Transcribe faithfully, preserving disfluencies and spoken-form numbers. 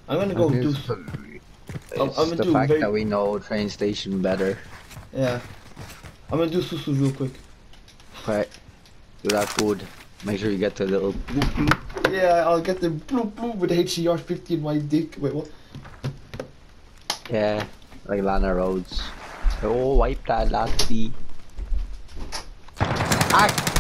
I'm gonna go do. It's, I'm, it's I'm gonna the do fact very. that we know train station better. Yeah. I'm gonna do susu real quick. Right. Do that food. Make sure you get the little bloop bloop. Yeah, I'll get the bloop bloop with the H C R fifty in my dick. Wait, what? Yeah, like Lana Rhodes. Oh, wipe that lasty. Ah!